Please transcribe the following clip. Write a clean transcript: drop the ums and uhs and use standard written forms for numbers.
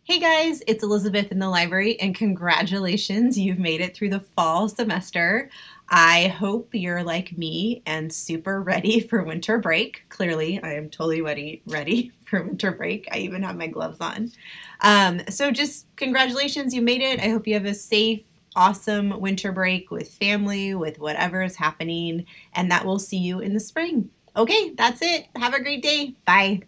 Hey guys, it's Elizabeth in the library, and congratulations, you've made it through the fall semester. I hope you're like me and super ready for winter break. Clearly, I am totally ready for winter break. I even have my gloves on. So just congratulations, you made it. I hope you have a safe, awesome winter break with family, with whatever is happening, and that we'll see you in the spring. Okay, that's it. Have a great day. Bye.